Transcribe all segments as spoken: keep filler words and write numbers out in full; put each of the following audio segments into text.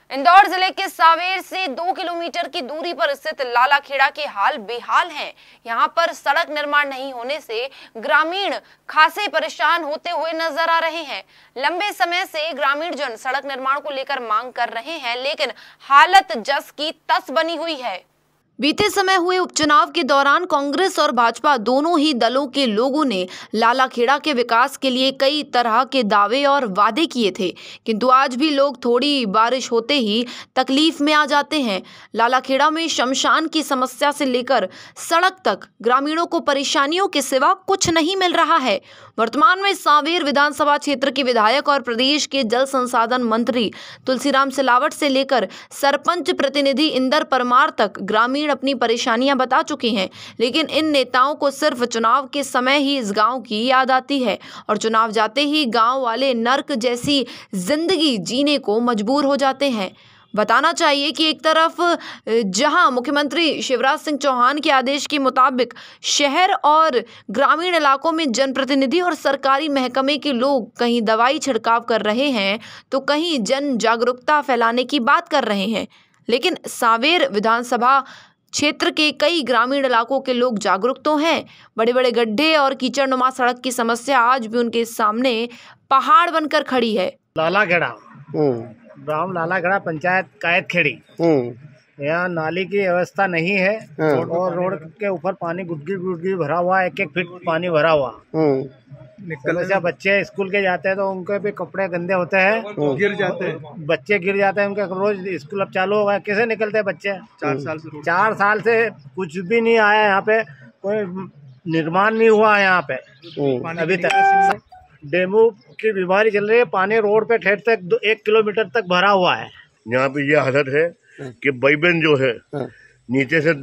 इंदौर जिले के सांवेर से दो किलोमीटर की दूरी पर स्थित लालाखेड़ा के हाल बेहाल हैं। यहां पर सड़क निर्माण नहीं होने से ग्रामीण खासे परेशान होते हुए नजर आ रहे हैं। लंबे समय से ग्रामीण जन सड़क निर्माण को लेकर मांग कर रहे हैं, लेकिन हालत जस की तस बनी हुई है। बीते समय हुए उपचुनाव के दौरान कांग्रेस और भाजपा दोनों ही दलों के लोगों ने लालाखेड़ा के विकास के लिए कई तरह के दावे और वादे किए थे, किंतु आज भी लोग थोड़ी बारिश होते ही तकलीफ में आ जाते हैं। लालाखेड़ा में शमशान की समस्या से लेकर सड़क तक ग्रामीणों को परेशानियों के सिवा कुछ नहीं मिल रहा है। वर्तमान में सांवेर विधानसभा क्षेत्र के विधायक और प्रदेश के जल संसाधन मंत्री तुलसीराम सिलावट से लेकर सरपंच प्रतिनिधि इंदर परमार तक ग्रामीण अपनी परेशानियां बता चुके हैं, लेकिन इन नेताओं को सिर्फ चुनाव के समय ही इस गांव की याद आती है और चुनाव जाते ही गांव वाले नर्क जैसी जिंदगी जीने को मजबूर हो जाते हैं। बताना चाहिए कि एक तरफ जहां मुख्यमंत्री शिवराज सिंह चौहान के आदेश के मुताबिक शहर और ग्रामीण इलाकों में जनप्रतिनिधि और सरकारी महकमे के लोग कहीं दवाई छिड़काव कर रहे हैं तो कहीं जन जागरूकता फैलाने की बात कर रहे हैं, लेकिन सांवेर विधानसभा क्षेत्र के कई ग्रामीण इलाकों के लोग जागरूक तो हैं। बड़े बड़े गड्ढे और कीचड़नुमा सड़क की समस्या आज भी उनके सामने पहाड़ बनकर खड़ी है। लालाखेड़ा ग्राम लालाखेड़ा पंचायत कायतखेड़ी, यहाँ नाली की व्यवस्था नहीं है और रोड के ऊपर पानी गुटगी गुटगी भरा हुआ है, एक एक फीट पानी भरा हुआ। समस्या बच्चे स्कूल के जाते हैं तो उनके भी कपड़े गंदे होते हैं, गिर जाते हैं, बच्चे गिर जाते हैं। उनके रोज स्कूल अब चालू हो गया, कैसे निकलते हैं बच्चे? चार साल से चार साल से कुछ भी नहीं आया, यहाँ पे कोई निर्माण नहीं हुआ है यहाँ पे अभी तक। डेंगू की बीमारी चल रही है, पानी रोड पे ठेठ तक एक किलोमीटर तक भरा हुआ है। यहाँ पे ये हालत है कि बैबन जो है नीचे से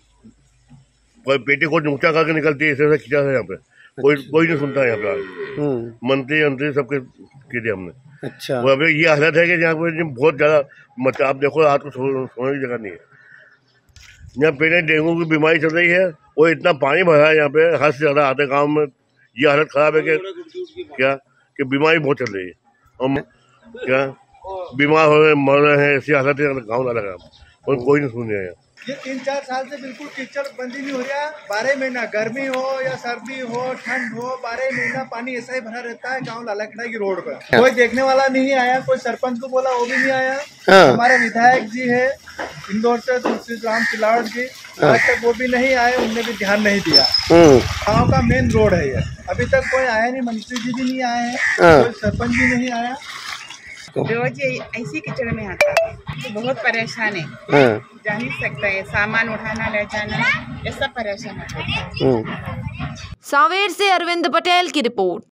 पेटी को ऊंचा करके निकलती है, इसे खींचा है। यहाँ पे कोई कोई नहीं सुनता है यहाँ पे, मंत्री मंत्री सबके किए हमने। अच्छा, वो अभी ये हालत है कि यहाँ पे बहुत ज्यादा मतलब आप देखो रात को सोने की जगह नहीं है। यहाँ पहले डेंगू की बीमारी चल रही है, वो इतना पानी भरा है यहाँ पे, हद से ज्यादा आते गाँव में। ये हालत खराब है कि क्या कि बीमारी बहुत चल रही है और क्या बीमार हो रहे मर रहे हैं, ऐसी हालत है गाँव ना लगा और कोई नहीं सुन रहा है। ये तीन चार साल से बिल्कुल कीचड़ बंदी नहीं हो रहा। बारह महीना गर्मी हो या सर्दी हो ठंड हो, बारह महीना पानी ऐसा ही भरा रहता है गांव लालाखेड़ा की रोड पर। कोई देखने वाला नहीं आया, कोई सरपंच को बोला वो भी नहीं आया। हमारे विधायक जी है इंदौर से तुलसीराम सिलावट जी, आज तक वो भी नहीं आए, उनने भी ध्यान नहीं दिया। गाँव का मेन रोड है ये, अभी तक कोई आया नहीं, मंत्री जी भी नहीं आए हैं, कोई सरपंच भी नहीं आया। रोज ऐसी कीचड़ में आता है तो बहुत परेशान है, जा नहीं सकता है, सामान उठाना ले जाना ये सब परेशान है। सांवेर से अरविंद पटेल की रिपोर्ट।